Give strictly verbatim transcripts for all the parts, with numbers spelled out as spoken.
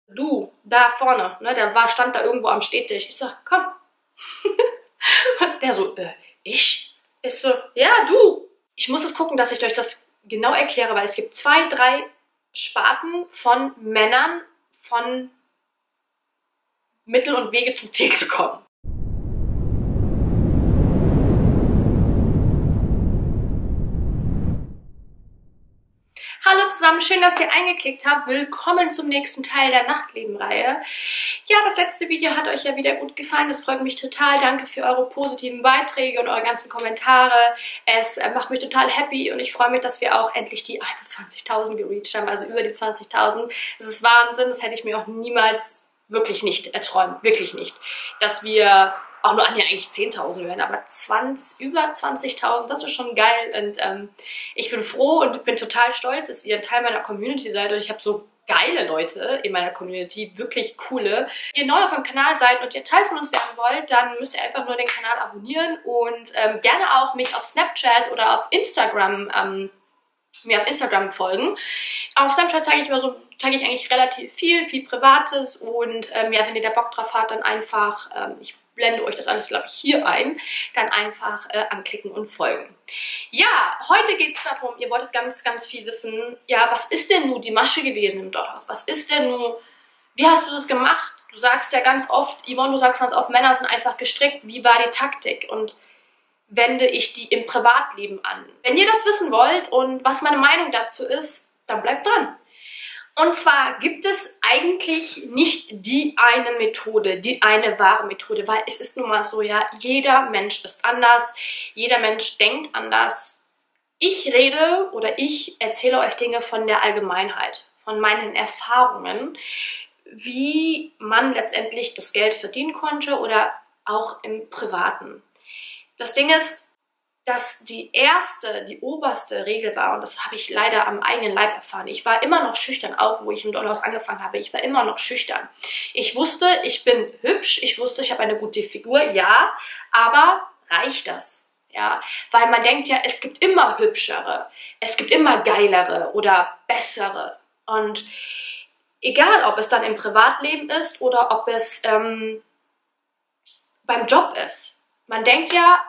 du, da vorne, ne, der war, stand da irgendwo am Stehtisch. Ich sag, komm. Und der so, äh, ich? Ich so, ja, du. Ich muss das gucken, dass ich euch das genau erkläre, weil es gibt zwei, drei Sparten von Männern von Mittel und Wege zum Ziel zu kommen. Hallo zusammen, schön, dass ihr eingeklickt habt. Willkommen zum nächsten Teil der Nachtleben-Reihe. Ja, das letzte Video hat euch ja wieder gut gefallen. Das freut mich total. Danke für eure positiven Beiträge und eure ganzen Kommentare. Es äh, macht mich total happy und ich freue mich, dass wir auch endlich die einundzwanzigtausend gereached haben, also über die zwanzigtausend. Das ist Wahnsinn, das hätte ich mir auch niemals wirklich nicht erträumt, wirklich nicht. Dass wir auch nur an ja eigentlich zehntausend werden, aber zwanzig, über zwanzigtausend, das ist schon geil und ähm, ich bin froh und bin total stolz, dass ihr Teil meiner Community seid und ich habe so geile Leute in meiner Community, wirklich coole. Wenn ihr neu auf dem Kanal seid und ihr Teil von uns werden wollt, dann müsst ihr einfach nur den Kanal abonnieren und ähm, gerne auch mich auf Snapchat oder auf Instagram ähm, mir auf Instagram folgen. Auf Snapchat zeige ich immer so, zeige ich eigentlich relativ viel, viel Privates und ähm, ja, wenn ihr da Bock drauf habt, dann einfach, ähm, ich blende euch das alles, glaube ich, hier ein, dann einfach äh, anklicken und folgen. Ja, heute geht es darum, ihr wolltet ganz, ganz viel wissen, ja, was ist denn nun die Masche gewesen im Dollhaus? Was ist denn nun, wie hast du das gemacht? Du sagst ja ganz oft, Yvonne, du sagst ganz oft, Männer sind einfach gestrickt. Wie war die Taktik? Und wende ich die im Privatleben an? Wenn ihr das wissen wollt und was meine Meinung dazu ist, dann bleibt dran. Und zwar gibt es eigentlich nicht die eine Methode, die eine wahre Methode, weil es ist nun mal so, ja, jeder Mensch ist anders, jeder Mensch denkt anders. Ich rede oder ich erzähle euch Dinge von der Allgemeinheit, von meinen Erfahrungen, wie man letztendlich das Geld verdienen konnte oder auch im Privaten. Das Ding ist, dass die erste, die oberste Regel war, und das habe ich leider am eigenen Leib erfahren, ich war immer noch schüchtern, auch wo ich im Dollhaus angefangen habe, ich war immer noch schüchtern. Ich wusste, ich bin hübsch, ich wusste, ich habe eine gute Figur, ja, aber reicht das? Ja, weil man denkt ja, es gibt immer hübschere, es gibt immer geilere oder bessere. Und egal, ob es dann im Privatleben ist oder ob es ähm, beim Job ist. Man denkt ja,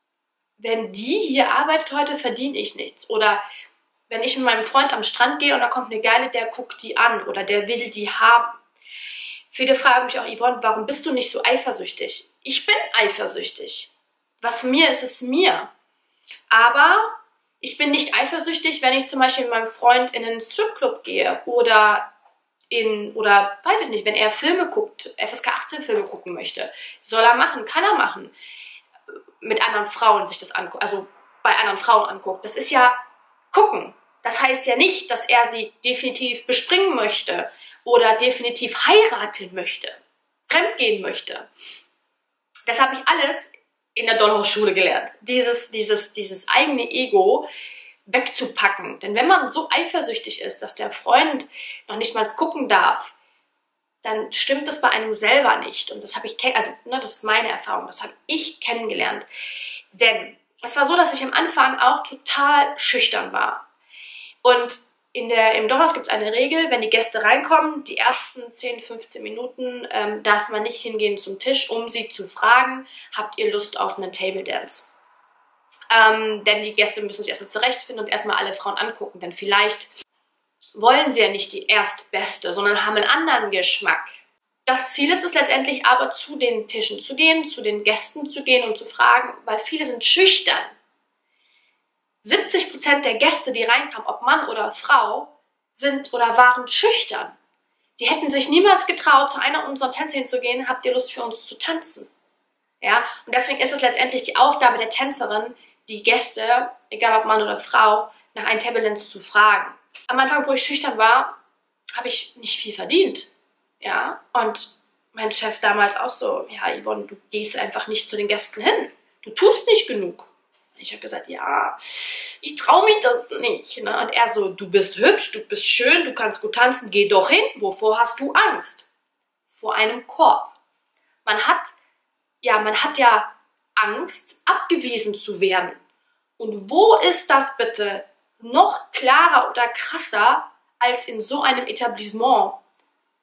wenn die hier arbeitet heute, verdiene ich nichts. Oder wenn ich mit meinem Freund am Strand gehe und da kommt eine Geile, der guckt die an oder der will die haben. Viele fragen mich auch, Yvonne, warum bist du nicht so eifersüchtig? Ich bin eifersüchtig. Was mir ist, ist mir. Aber ich bin nicht eifersüchtig, wenn ich zum Beispiel mit meinem Freund in einen Stripclub gehe oder in, oder weiß ich nicht, wenn er Filme guckt, F S K achtzehn Filme gucken möchte. Soll er machen, kann er machen. Mit anderen Frauen sich das anguckt, also bei anderen Frauen anguckt. Das ist ja gucken. Das heißt ja nicht, dass er sie definitiv bespringen möchte oder definitiv heiraten möchte, fremdgehen möchte. Das habe ich alles in der Dollhaus-Schule gelernt. Dieses, dieses, dieses eigene Ego wegzupacken. Denn wenn man so eifersüchtig ist, dass der Freund noch nicht mal gucken darf, dann stimmt das bei einem selber nicht. Und das habe ich, also ne, das ist meine Erfahrung, das habe ich kennengelernt. Denn es war so, dass ich am Anfang auch total schüchtern war. Und in der, im Dollhaus gibt es eine Regel, wenn die Gäste reinkommen, die ersten zehn, fünfzehn Minuten ähm, darf man nicht hingehen zum Tisch, um sie zu fragen, habt ihr Lust auf einen Table Dance? Ähm, denn die Gäste müssen sich erstmal zurechtfinden und erstmal alle Frauen angucken, denn vielleicht wollen sie ja nicht die Erstbeste, sondern haben einen anderen Geschmack. Das Ziel ist es letztendlich aber, zu den Tischen zu gehen, zu den Gästen zu gehen und zu fragen, weil viele sind schüchtern. siebzig Prozent der Gäste, die reinkamen, ob Mann oder Frau, sind oder waren schüchtern. Die hätten sich niemals getraut, zu einer unserer Tänze hinzugehen, habt ihr Lust für uns zu tanzen? Ja? Und deswegen ist es letztendlich die Aufgabe der Tänzerin, die Gäste, egal ob Mann oder Frau, nach einem Table Dance zu fragen. Am Anfang, wo ich schüchtern war, habe ich nicht viel verdient. Ja, und mein Chef damals auch so, ja, Yvonne, du gehst einfach nicht zu den Gästen hin. Du tust nicht genug. Und ich habe gesagt, ja, ich traue mich das nicht. Ne? Und er so, du bist hübsch, du bist schön, du kannst gut tanzen, geh doch hin. Wovor hast du Angst? Vor einem Korb. Man hat, ja, man hat ja Angst, abgewiesen zu werden. Und wo ist das bitte noch klarer oder krasser als in so einem Etablissement?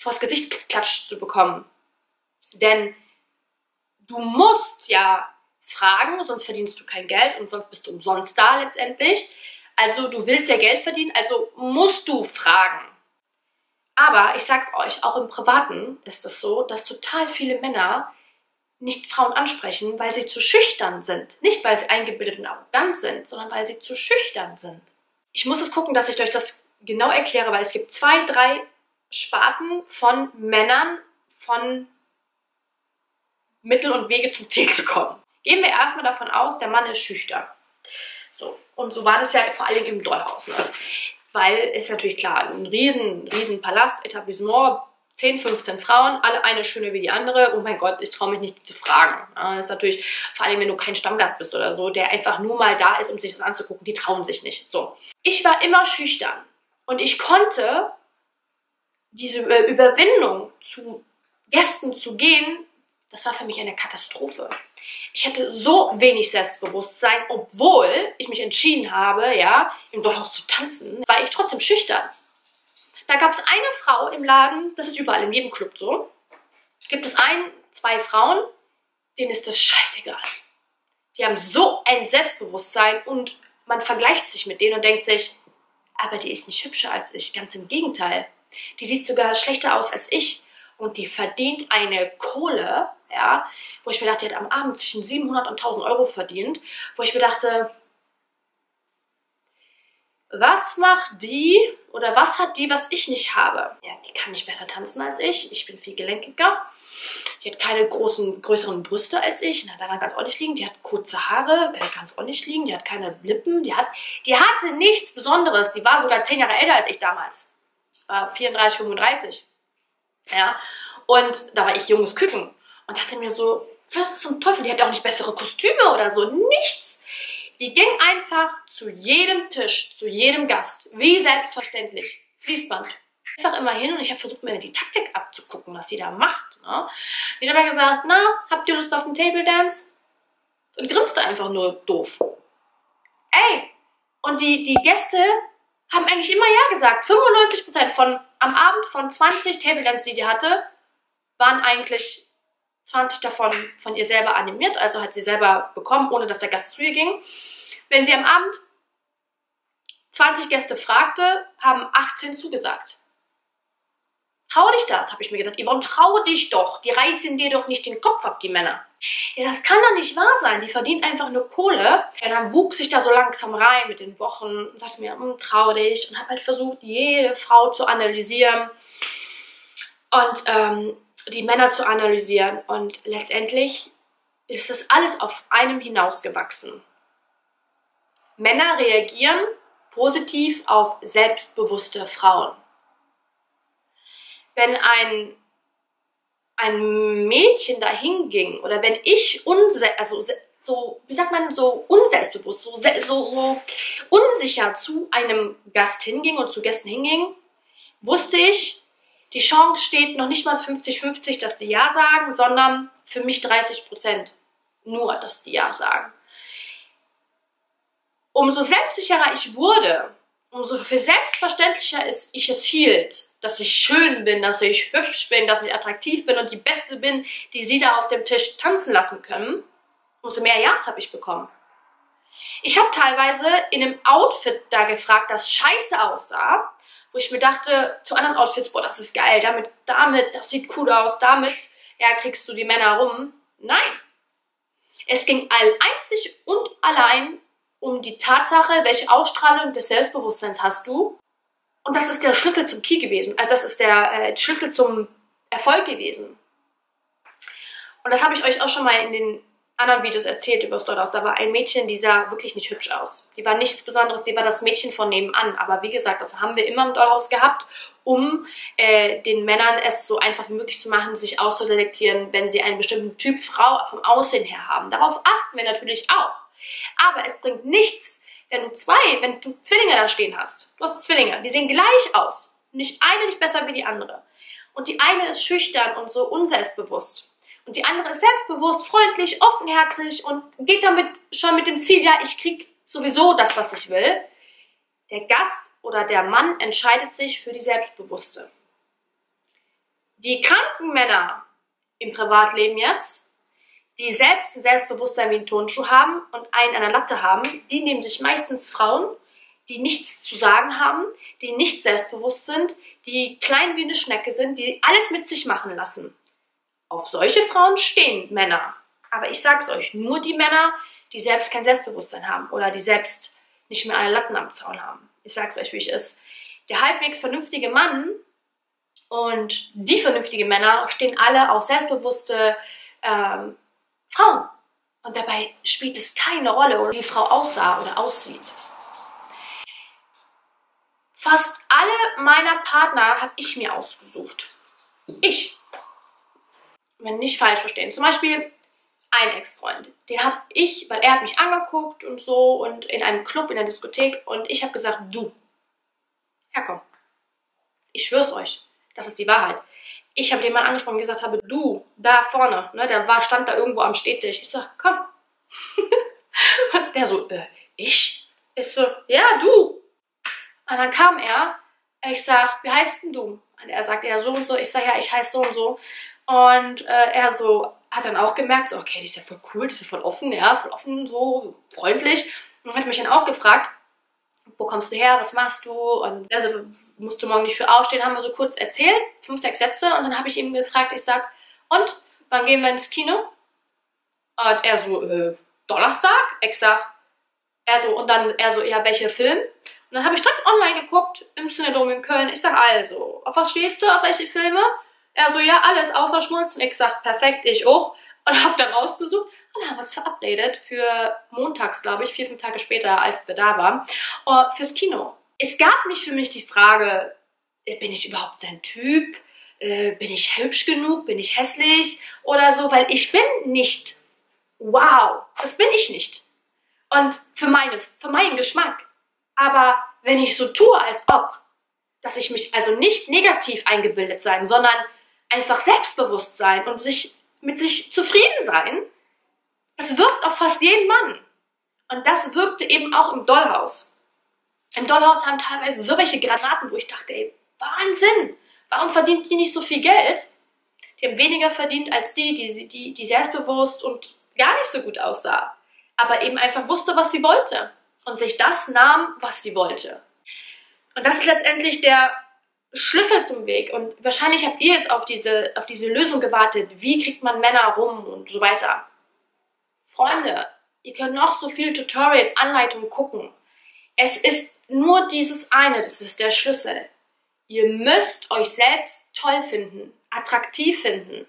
vors Gesicht geklatscht zu bekommen. Denn du musst ja fragen, sonst verdienst du kein Geld und sonst bist du umsonst da letztendlich. Also du willst ja Geld verdienen, also musst du fragen. Aber ich sag's euch, auch im Privaten ist es so, dass total viele Männer nicht Frauen ansprechen, weil sie zu schüchtern sind. Nicht, weil sie eingebildet und arrogant sind, sondern weil sie zu schüchtern sind. Ich muss es gucken, dass ich euch das genau erkläre, weil es gibt zwei, drei Sparten von Männern, von Mittel und Wege zum Ziel zu kommen. Gehen wir erstmal davon aus, der Mann ist schüchtern. So, und so war das ja vor allem im Dollhaus, ne? Weil, ist natürlich klar, ein riesen, riesen Palast, Etablissement, zehn, fünfzehn Frauen, alle eine schöner wie die andere. Oh mein Gott, ich traue mich nicht zu fragen. Das ist natürlich, vor allem wenn du kein Stammgast bist oder so, der einfach nur mal da ist, um sich das anzugucken, die trauen sich nicht. So. Ich war immer schüchtern und ich konnte diese Überwindung, zu Gästen zu gehen, das war für mich eine Katastrophe. Ich hatte so wenig Selbstbewusstsein, obwohl ich mich entschieden habe, ja, im Dollhaus zu tanzen, war ich trotzdem schüchtern. Da gab es eine Frau im Laden, das ist überall in jedem Club so, gibt es ein, zwei Frauen, denen ist das scheißegal. Die haben so ein Selbstbewusstsein und man vergleicht sich mit denen und denkt sich, aber die ist nicht hübscher als ich, ganz im Gegenteil. Die sieht sogar schlechter aus als ich und die verdient eine Kohle, ja, wo ich mir dachte, die hat am Abend zwischen siebenhundert und tausend Euro verdient, wo ich mir dachte, was macht die oder was hat die, was ich nicht habe? Ja, die kann nicht besser tanzen als ich. Ich bin viel gelenkiger. Die hat keine großen, größeren Brüste als ich. Na, daran kann es auch nicht liegen. Die hat kurze Haare. Daran kann es auch nicht liegen. Die hat keine Lippen. Die, hat, die hatte nichts Besonderes. Die war sogar zehn Jahre älter als ich damals. War vierunddreißig, fünfunddreißig. Ja. Und da war ich junges Küken. Und dachte mir so, was zum Teufel? Die hat auch nicht bessere Kostüme oder so. Nichts. Die ging einfach zu jedem Tisch, zu jedem Gast, wie selbstverständlich, Fließband. Einfach immer hin und ich habe versucht, mir die Taktik abzugucken, was sie da macht. Ne? Die hat aber gesagt, na, habt ihr Lust auf einen Table Dance? Und grinste einfach nur doof. Ey, und die, die Gäste haben eigentlich immer ja gesagt. fünfundneunzig Prozent von, am Abend von zwanzig Table Dance, die die hatte, waren eigentlich zwanzig davon von ihr selber animiert, also hat sie selber bekommen, ohne dass der Gast zu ihr ging. Wenn sie am Abend zwanzig Gäste fragte, haben achtzehn zugesagt. Trau dich das, habe ich mir gedacht. Yvonne, trau dich doch. Die reißen dir doch nicht den Kopf ab, die Männer. Ja, das kann doch nicht wahr sein. Die verdient einfach nur Kohle. Ja, dann wuchs ich da so langsam rein mit den Wochen und dachte mir, hm, trau dich. Und habe halt versucht, jede Frau zu analysieren und ähm, die Männer zu analysieren. Und letztendlich ist das alles auf einem hinausgewachsen. Männer reagieren positiv auf selbstbewusste Frauen. Wenn ein, ein Mädchen dahin ging oder wenn ich unse also so, wie sagt man, so unselbstbewusst, so, so, so unsicher zu einem Gast hinging und zu Gästen hinging, wusste ich, die Chance steht noch nicht mal fünfzig fünfzig, dass die Ja sagen, sondern für mich dreißig Prozent nur, dass die Ja sagen. Umso selbstsicherer ich wurde, umso für selbstverständlicher ich es hielt, dass ich schön bin, dass ich hübsch bin, dass ich attraktiv bin und die Beste bin, die sie da auf dem Tisch tanzen lassen können, umso mehr Ja's habe ich bekommen. Ich habe teilweise in einem Outfit da gefragt, das scheiße aussah, wo ich mir dachte, zu anderen Outfits, boah, das ist geil, damit, damit, das sieht cool aus, damit, ja, kriegst du die Männer rum. Nein. Es ging all einzig und allein um die Tatsache, welche Ausstrahlung des Selbstbewusstseins hast du. Und das ist der Schlüssel zum Key gewesen. Also das ist der äh, Schlüssel zum Erfolg gewesen. Und das habe ich euch auch schon mal in den anderen Videos erzählt über das Dollhaus. Da war ein Mädchen, die sah wirklich nicht hübsch aus. Die war nichts Besonderes, die war das Mädchen von nebenan. Aber wie gesagt, das haben wir immer im Dollhaus gehabt, um äh, den Männern es so einfach wie möglich zu machen, sich auszuselektieren, wenn sie einen bestimmten Typ Frau vom Aussehen her haben. Darauf achten wir natürlich auch. Aber es bringt nichts, wenn du zwei, wenn du Zwillinge da stehen hast. Du hast Zwillinge, die sehen gleich aus. Nicht eine nicht besser wie die andere. Und die eine ist schüchtern und so unselbstbewusst. Und die andere ist selbstbewusst, freundlich, offenherzig und geht damit schon mit dem Ziel, ja, ich krieg sowieso das, was ich will. Der Gast oder der Mann entscheidet sich für die Selbstbewusste. Die kranken Männer im Privatleben jetzt, die selbst ein Selbstbewusstsein wie ein Turnschuh haben und einen an der Latte haben, die nehmen sich meistens Frauen, die nichts zu sagen haben, die nicht selbstbewusst sind, die klein wie eine Schnecke sind, die alles mit sich machen lassen. Auf solche Frauen stehen Männer. Aber ich sag's euch, nur die Männer, die selbst kein Selbstbewusstsein haben oder die selbst nicht mehr alle Latten am Zaun haben. Ich sag's euch, wie ich es. Der halbwegs vernünftige Mann und die vernünftigen Männer stehen alle auf selbstbewusste ähm, Frauen. Und dabei spielt es keine Rolle, wie die Frau aussah oder aussieht. Fast alle meiner Partner habe ich mir ausgesucht. Ich. Wenn nicht falsch verstehen. Zum Beispiel ein Ex-Freund. Den habe ich, weil er hat mich angeguckt und so und in einem Club, in der Diskothek und ich habe gesagt, du, ja komm, ich schwör's euch, das ist die Wahrheit. Ich habe den Mann angesprochen und gesagt habe, du, da vorne, ne, der war, stand da irgendwo am Stehtisch. Ich sag, komm. Der so, äh, ich? Ich so, ja, du. Und dann kam er, ich sag, wie heißt denn du? Und er sagt, ja, so und so. Ich sag, ja, ich heiße so und so. Und äh, er so, hat dann auch gemerkt, so, okay, die ist ja voll cool, die ist ja voll offen, ja, voll offen, so freundlich. Und hat mich dann auch gefragt, wo kommst du her, was machst du? Und also musst du morgen nicht für aufstehen, haben wir so kurz erzählt, fünf, sechs Sätze. Und dann habe ich ihm gefragt, ich sag, und, wann gehen wir ins Kino? Und er so, äh, Donnerstag? Ich sag, er so, und dann er so, ja, welcher Film? Und dann habe ich direkt online geguckt, im Cinedom in Köln. Ich sag, also, auf was stehst du, auf welche Filme? Er so, ja, alles außer Schnulzen. Ich sag, perfekt, ich auch. Und hab dann rausgesucht. Und dann haben wir uns verabredet für montags, glaube ich, vier, fünf Tage später, als wir da waren, uh, fürs Kino. Es gab nicht für mich die Frage, bin ich überhaupt sein Typ? Äh, bin ich hübsch genug? Bin ich hässlich? Oder so, weil ich bin nicht wow. Das bin ich nicht. Und für, meine, für meinen Geschmack. Aber wenn ich so tue, als ob, dass ich mich also nicht negativ eingebildet sein, sondern einfach selbstbewusst sein und sich mit sich zufrieden sein, das wirkt auf fast jeden Mann. Und das wirkte eben auch im Dollhaus. Im Dollhaus haben teilweise so welche Granaten, wo ich dachte, ey, Wahnsinn, warum verdient die nicht so viel Geld? Die haben weniger verdient als die, die, die, die selbstbewusst und gar nicht so gut aussah. Aber eben einfach wusste, was sie wollte. Und sich das nahm, was sie wollte. Und das ist letztendlich der Schlüssel zum Weg. Und wahrscheinlich habt ihr jetzt auf diese, auf diese Lösung gewartet. Wie kriegt man Männer rum und so weiter. Freunde, ihr könnt noch so viel Tutorials, Anleitungen gucken. Es ist nur dieses eine, das ist der Schlüssel. Ihr müsst euch selbst toll finden, attraktiv finden,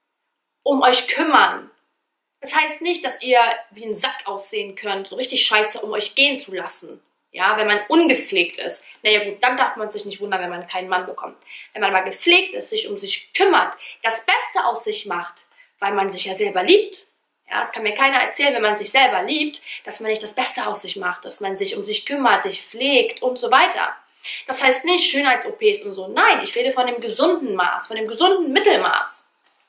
um euch kümmern. Das heißt nicht, dass ihr wie ein Sack aussehen könnt, so richtig scheiße, um euch gehen zu lassen. Ja, wenn man ungepflegt ist. Naja gut, dann darf man sich nicht wundern, wenn man keinen Mann bekommt. Wenn man mal gepflegt ist, sich um sich kümmert, das Beste aus sich macht, weil man sich ja selber liebt. Ja, es kann mir keiner erzählen, wenn man sich selber liebt, dass man nicht das Beste aus sich macht, dass man sich um sich kümmert, sich pflegt und so weiter. Das heißt nicht Schönheits-O Ps und so. Nein, ich rede von dem gesunden Maß, von dem gesunden Mittelmaß.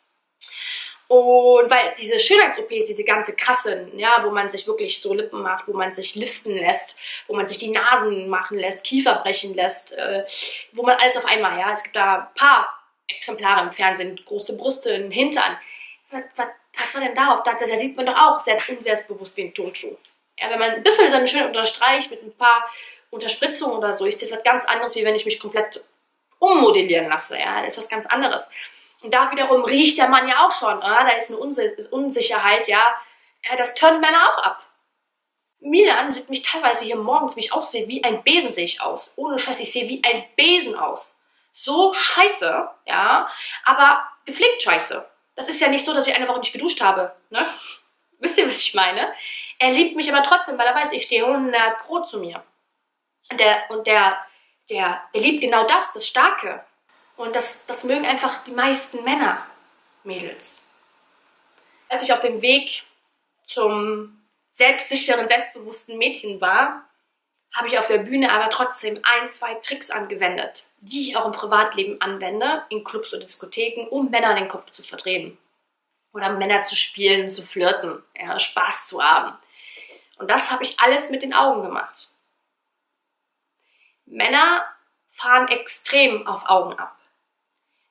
Und weil diese Schönheits-O Ps, diese ganze krassen, ja, wo man sich wirklich so Lippen macht, wo man sich liften lässt, wo man sich die Nasen machen lässt, Kiefer brechen lässt, äh, wo man alles auf einmal, ja, es gibt da ein paar Exemplare im Fernsehen, große Brüste, einen Hintern. Was, was, was soll denn darauf? Das, das sieht man doch auch sehr unselbstbewusst wie ein Turnschuh. Ja, wenn man ein bisschen dann schön unterstreicht mit ein paar Unterspritzungen oder so, ist das was ganz anderes, wie wenn ich mich komplett ummodellieren lasse. Ja, das ist was ganz anderes. Und da wiederum riecht der Mann ja auch schon. Ja? Da ist eine Unsicherheit, ja. ja. Das turnt Männer auch ab. Milan sieht mich teilweise hier morgens, wie ich aussehe, wie ein Besen sehe ich aus. Ohne Scheiß, ich sehe wie ein Besen aus. So scheiße, ja. Aber gepflegt scheiße. Das ist ja nicht so, dass ich eine Woche nicht geduscht habe. Ne? Wisst ihr, was ich meine? Er liebt mich aber trotzdem, weil er weiß, ich stehe hundert Pro zu mir. Und der, und der, der, der liebt genau das, das Starke. Und das, das mögen einfach die meisten Männer, Mädels. Als ich auf dem Weg zum selbstsicheren, selbstbewussten Mädchen war, habe ich auf der Bühne aber trotzdem ein, zwei Tricks angewendet, die ich auch im Privatleben anwende, in Clubs und Diskotheken, um Männern den Kopf zu verdrehen. Oder Männer zu spielen, zu flirten, ja, Spaß zu haben. Und das habe ich alles mit den Augen gemacht. Männer fahren extrem auf Augen ab.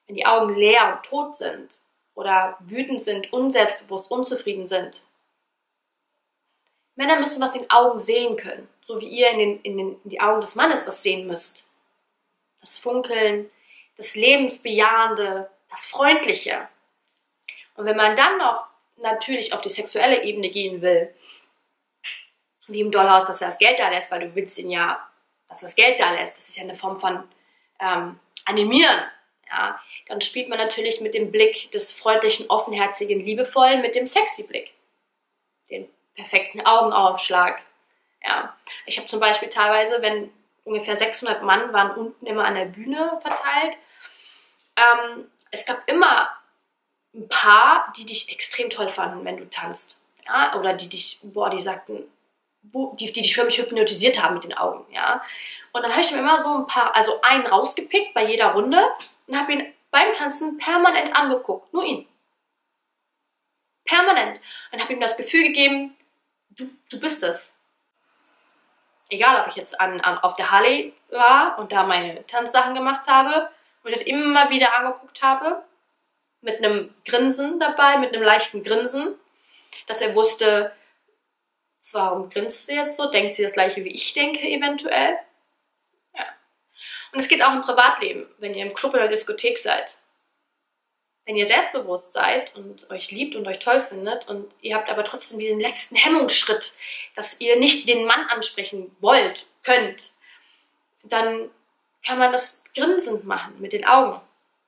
wenn die Augen leer und tot sind oder wütend sind, unselbstbewusst, unzufrieden sind. Männer müssen was in den Augen sehen können, so wie ihr in, den, in, den, in die Augen des Mannes was sehen müsst. Das Funkeln, das Lebensbejahende, das Freundliche. Und wenn man dann noch natürlich auf die sexuelle Ebene gehen will, wie im Dollhaus, dass er das Geld da lässt, weil du willst ihn ja, dass er das Geld da lässt, das ist ja eine Form von ähm, Animieren. Ja, dann spielt man natürlich mit dem Blick des freundlichen, offenherzigen, liebevollen, mit dem sexy Blick. Den perfekten Augenaufschlag. Ja. Ich habe zum Beispiel teilweise, wenn ungefähr sechshundert Mann waren unten immer an der Bühne verteilt, ähm, es gab immer ein paar, die dich extrem toll fanden, wenn du tanzt. Ja? Oder die dich, boah, die sagten, die, die dich für mich hypnotisiert haben mit den Augen. Ja? Und dann habe ich mir immer so ein paar, also einen rausgepickt bei jeder Runde und habe ihn beim Tanzen permanent angeguckt. Nur ihn. Permanent. Und habe ihm das Gefühl gegeben, du, du bist es. Egal, ob ich jetzt an, an, auf der Halle war und da meine Tanzsachen gemacht habe und das immer wieder angeguckt habe, mit einem Grinsen dabei, mit einem leichten Grinsen, dass er wusste, warum grinst sie jetzt so? Denkt sie das gleiche wie ich denke eventuell? Ja. Und es geht auch im Privatleben, wenn ihr im Club oder Diskothek seid. Wenn ihr selbstbewusst seid und euch liebt und euch toll findet und ihr habt aber trotzdem diesen letzten Hemmungsschritt, dass ihr nicht den Mann ansprechen wollt, könnt, dann kann man das grinsend machen mit den Augen.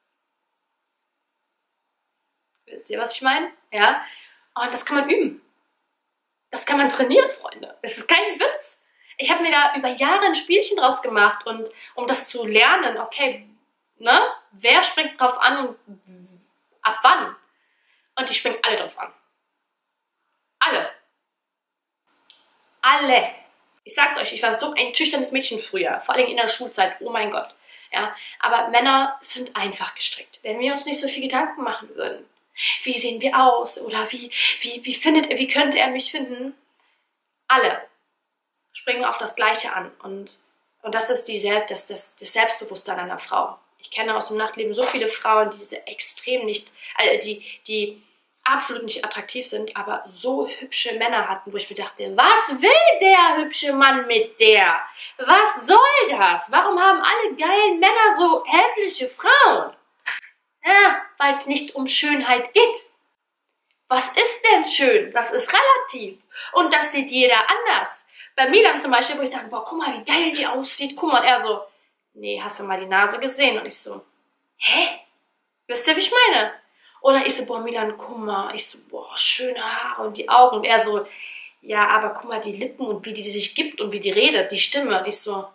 Wisst ihr, was ich meine? Ja? Und das kann man üben. Das kann man trainieren, Freunde. Das ist kein Witz. Ich habe mir da über Jahre ein Spielchen draus gemacht und um das zu lernen, okay, ne, wer springt drauf an und ab wann? Und die springen alle drauf an. Alle. Alle. Ich sag's euch, ich war so ein schüchternes Mädchen früher, vor allem in der Schulzeit, oh mein Gott. Ja, aber Männer sind einfach gestrickt. Wenn wir uns nicht so viel Gedanken machen würden, wie sehen wir aus oder wie, wie, wie findet er, wie könnte er mich finden? Alle springen auf das Gleiche an und, und das ist die Selbst, das, das, das Selbstbewusstsein einer Frau. Ich kenne aus dem Nachtleben so viele Frauen, die diese extrem nicht, also die, die absolut nicht attraktiv sind, aber so hübsche Männer hatten, wo ich mir dachte, was will der hübsche Mann mit der? Was soll das? Warum haben alle geilen Männer so hässliche Frauen? Ja, weil es nicht um Schönheit geht. Was ist denn schön? Das ist relativ. Und das sieht jeder anders. Bei mir dann zum Beispiel, wo ich sage, boah, guck mal, wie geil die aussieht. Guck mal, und er so, nee, hast du mal die Nase gesehen? Und ich so, hä? Wisst ihr, wie ich meine? Oder ich so, boah, Milan, guck mal. Ich so, boah, schöne Haare und die Augen. Und er so, ja, aber guck mal, die Lippen und wie die sich gibt und wie die redet, die Stimme. Und ich so,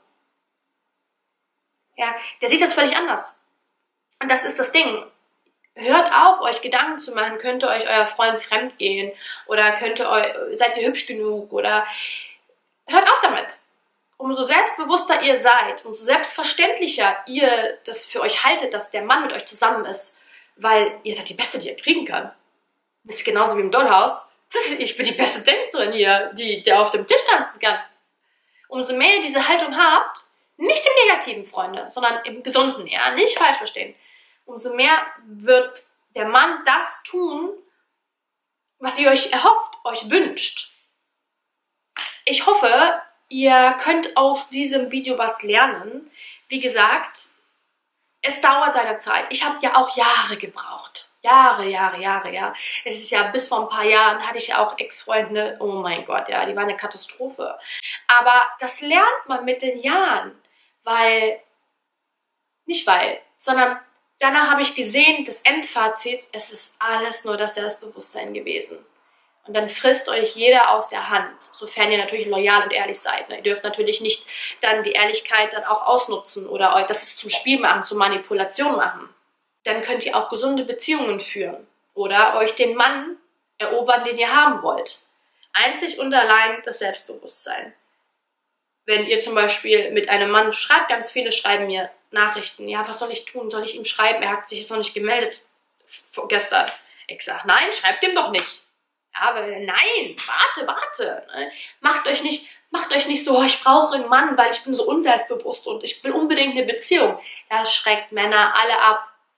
ja, der sieht das völlig anders. Und das ist das Ding. Hört auf, euch Gedanken zu machen, könnte euch euer Freund fremd gehen oder könnte euch, seid ihr hübsch genug oder hört auf damit. Umso selbstbewusster ihr seid, umso selbstverständlicher ihr das für euch haltet, dass der Mann mit euch zusammen ist, weil ihr seid die Beste, die ihr kriegen kann. Das ist genauso wie im Dollhaus. Ich bin die beste Tänzerin hier, die, die auf dem Tisch tanzen kann. Umso mehr ihr diese Haltung habt, nicht im Negativen, Freunde, sondern im Gesunden, ja, nicht falsch verstehen. Umso mehr wird der Mann das tun, was ihr euch erhofft, euch wünscht. Ich hoffe, ihr könnt aus diesem Video was lernen. Wie gesagt, es dauert seine Zeit. Ich habe ja auch Jahre gebraucht. Jahre, Jahre, Jahre, ja. Es ist ja, bis vor ein paar Jahren hatte ich ja auch Ex-Freunde. Oh mein Gott, ja, die waren eine Katastrophe. Aber das lernt man mit den Jahren. Weil, nicht weil, sondern danach habe ich gesehen, das Endfazit, es ist alles nur das Selbstbewusstsein gewesen. Und dann frisst euch jeder aus der Hand, sofern ihr natürlich loyal und ehrlich seid. Ne? Ihr dürft natürlich nicht dann die Ehrlichkeit dann auch ausnutzen oder euch das zum Spiel machen, zur Manipulation machen. Dann könnt ihr auch gesunde Beziehungen führen oder euch den Mann erobern, den ihr haben wollt. Einzig und allein das Selbstbewusstsein. Wenn ihr zum Beispiel mit einem Mann schreibt, ganz viele schreiben mir Nachrichten, ja, was soll ich tun? Soll ich ihm schreiben? Er hat sich jetzt noch nicht gemeldet gestern. Ich sage, nein, schreibt ihm doch nicht. Ja, aber nein, warte, warte. Ne? Macht euch nicht, macht euch nicht so, oh, ich brauche einen Mann, weil ich bin so unselbstbewusst und ich will unbedingt eine Beziehung. Das schreckt Männer alle ab.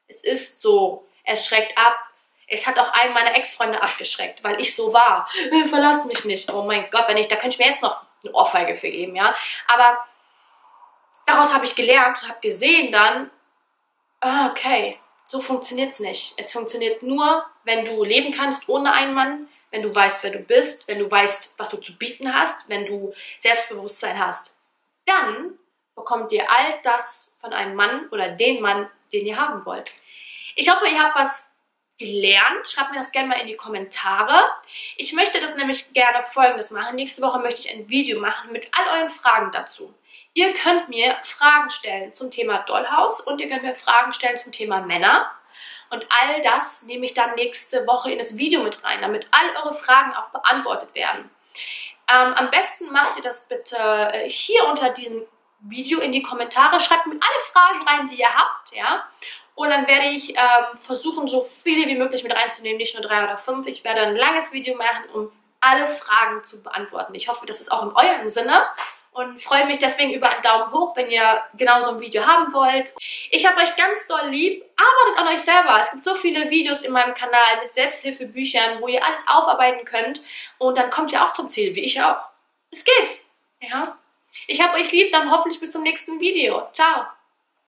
Es ist so. Es schreckt ab. Es hat auch einen meiner Ex-Freunde abgeschreckt, weil ich so war. Verlass mich nicht. Oh mein Gott, wenn ich, da könnte ich mir jetzt noch eine Ohrfeige für geben, ja. Aber daraus habe ich gelernt und habe gesehen dann, ah, okay, so funktioniert es nicht. Es funktioniert nur, wenn du leben kannst ohne einen Mann, wenn du weißt, wer du bist, wenn du weißt, was du zu bieten hast, wenn du Selbstbewusstsein hast. Dann bekommt ihr all das von einem Mann oder den Mann, den ihr haben wollt. Ich hoffe, ihr habt was gelernt. Schreibt mir das gerne mal in die Kommentare. Ich möchte das nämlich gerne Folgendes machen. Nächste Woche möchte ich ein Video machen mit all euren Fragen dazu. Ihr könnt mir Fragen stellen zum Thema Dollhaus und ihr könnt mir Fragen stellen zum Thema Männer. Und all das nehme ich dann nächste Woche in das Video mit rein, damit all eure Fragen auch beantwortet werden. Ähm, am besten macht ihr das bitte äh, hier unter diesem Video in die Kommentare. Schreibt mir alle Fragen rein, die ihr habt, ja. Und dann werde ich ähm, versuchen, so viele wie möglich mit reinzunehmen, nicht nur drei oder fünf. Ich werde ein langes Video machen, um alle Fragen zu beantworten. Ich hoffe, das ist auch in eurem Sinne. Und freue mich deswegen über einen Daumen hoch, wenn ihr genau so ein Video haben wollt. Ich habe euch ganz doll lieb. Arbeitet an euch selber. Es gibt so viele Videos in meinem Kanal mit Selbsthilfebüchern, wo ihr alles aufarbeiten könnt. Und dann kommt ihr auch zum Ziel, wie ich auch. Es geht. Ja. Ich habe euch lieb, dann hoffentlich bis zum nächsten Video. Ciao.